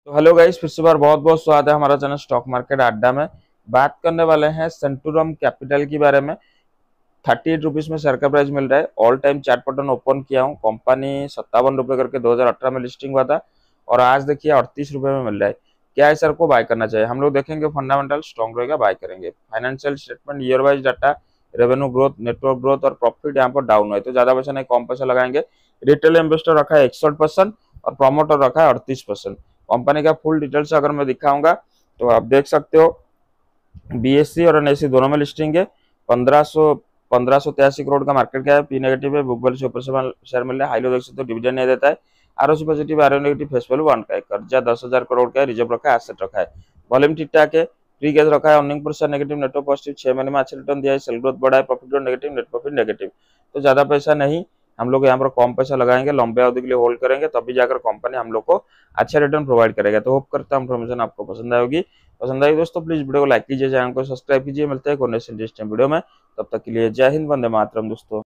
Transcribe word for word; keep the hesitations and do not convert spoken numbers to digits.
तो hello guys, फिर से बार बहुत बहुत स्वागत है हमारा चैनल स्टॉक मार्केट अड्डा में। बात करने वाले हैं सेंटूरम कैपिटल के बारे में। थर्टी एट रुपीज में शेयर का प्राइस मिल रहा है। All time chart pattern open किया हूँ। कंपनी सत्तावन रुपए करके दो हज़ार अठारह में लिस्टिंग हुआ था और आज देखिए अड़तीस रुपए में मिल रहा है। क्या है सर को बाय करना चाहिए? हम लोग देखेंगे फंडामेंटल स्ट्रॉन्ग रहेगा, बाय करेंगे। Financial statement, year wise data, revenue growth, network growth और प्रॉफिट यहाँ पर डाउन है, तो ज्यादा पैसा नहीं, कम पैसा लगाएंगे। रिटेल इन्वेस्टर रखा है इकसठ परसेंट और प्रोमोटर रखा है अड़तीस परसेंट। कंपनी का फुल डिटेल्स अगर मैं दिखाऊंगा तो आप देख सकते हो बीएससी और एनएससी दोनों में लिस्टिंग है। पंद्रह सौ पंद्रह सौ तिरासी करोड़ का मार्केट क्या है। पी नेगेटिव है, बुक वैल्यू से ऊपर से शेयर मिल रहा है। हाईलो देख सकते हो, डिविडेंड नहीं देता है। ROC positive, RO negative, face value one का है। कर्जा दस हजार करोड़ का है, रिजर्व रखा है, एसेट रखा है। वॉल्यूम ठीक ठाक है, फ्री कैश रखा है। Earning per share negative, network positive, छह महीने में अच्छा रिटर्न दिया है। सेल ग्रोथ बढ़ा है, profit growth negative, net profit negative. तो ज्यादा पैसा नहीं, हम लोग यहाँ पर कम पैसा लगाएंगे, लंबे अवधि के लिए होल्ड करेंगे, तभी जाकर कंपनी हम लोग को अच्छा रिटर्न प्रोवाइड करेगा। तो होप करता हूँ इन्फॉर्मेशन आपको पसंद आएगी। पसंद आई दोस्तों प्लीज वीडियो को लाइक कीजिए, चैनल को सब्सक्राइब कीजिए। मिलते हैं कोई नेक्स्ट इंटरेस्टिंग वीडियो में, तब तक के लिए जय हिंद, वंदे मातरम दोस्तों।